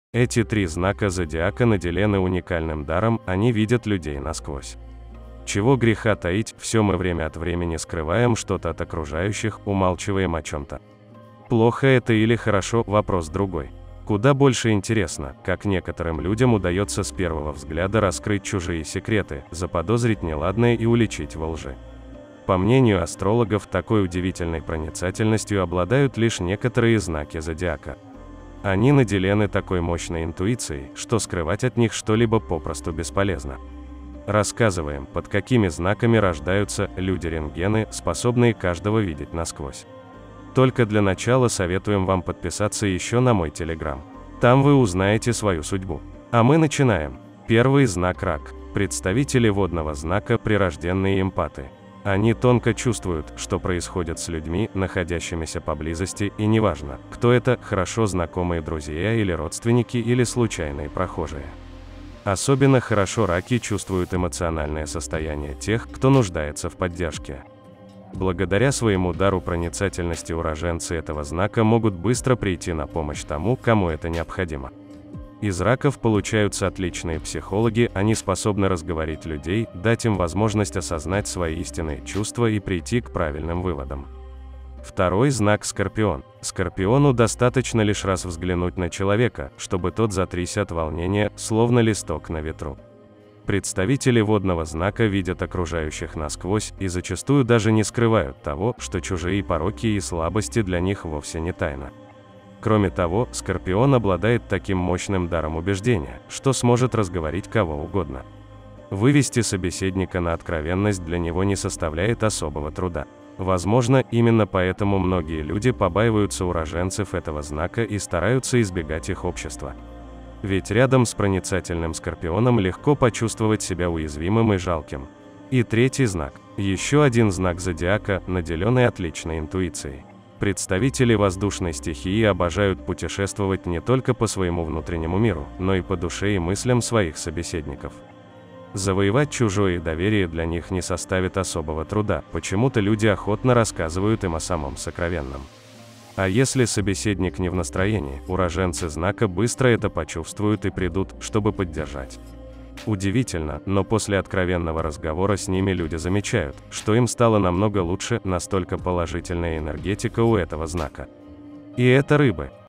Эти три знака зодиака наделены уникальным даром, они видят людей насквозь. Чего греха таить, все мы время от времени скрываем что-то от окружающих, умалчиваем о чем-то. Плохо это или хорошо, вопрос другой. Куда больше интересно, как некоторым людям удается с первого взгляда раскрыть чужие секреты, заподозрить неладное и уличить во лжи. По мнению астрологов, такой удивительной проницательностью обладают лишь некоторые знаки зодиака. Они наделены такой мощной интуицией, что скрывать от них что-либо попросту бесполезно. Рассказываем, под какими знаками рождаются люди-рентгены, способные каждого видеть насквозь. Только для начала советуем вам подписаться еще на мой телеграм. Там вы узнаете свою судьбу. А мы начинаем. Первый знак Рак. Представители водного знака – прирожденные эмпаты. Они тонко чувствуют, что происходит с людьми, находящимися поблизости, и неважно, кто это, хорошо знакомые друзья или родственники или случайные прохожие. Особенно хорошо раки чувствуют эмоциональное состояние тех, кто нуждается в поддержке. Благодаря своему дару проницательности уроженцы этого знака могут быстро прийти на помощь тому, кому это необходимо. Из раков получаются отличные психологи, они способны разговорить людей, дать им возможность осознать свои истинные чувства и прийти к правильным выводам. Второй знак Скорпион. Скорпиону достаточно лишь раз взглянуть на человека, чтобы тот затрясся от волнения, словно листок на ветру. Представители водного знака видят окружающих насквозь и зачастую даже не скрывают того, что чужие пороки и слабости для них вовсе не тайна. Кроме того, Скорпион обладает таким мощным даром убеждения, что сможет разговорить кого угодно. Вывести собеседника на откровенность для него не составляет особого труда. Возможно, именно поэтому многие люди побаиваются уроженцев этого знака и стараются избегать их общества. Ведь рядом с проницательным Скорпионом легко почувствовать себя уязвимым и жалким. И третий знак. Еще один знак зодиака, наделенный отличной интуицией. Представители воздушной стихии обожают путешествовать не только по своему внутреннему миру, но и по душе и мыслям своих собеседников. Завоевать чужое доверие для них не составит особого труда, почему-то люди охотно рассказывают им о самом сокровенном. А если собеседник не в настроении, уроженцы знака быстро это почувствуют и придут, чтобы поддержать. Удивительно, но после откровенного разговора с ними люди замечают, что им стало намного лучше, настолько положительная энергетика у этого знака. И это рыбы.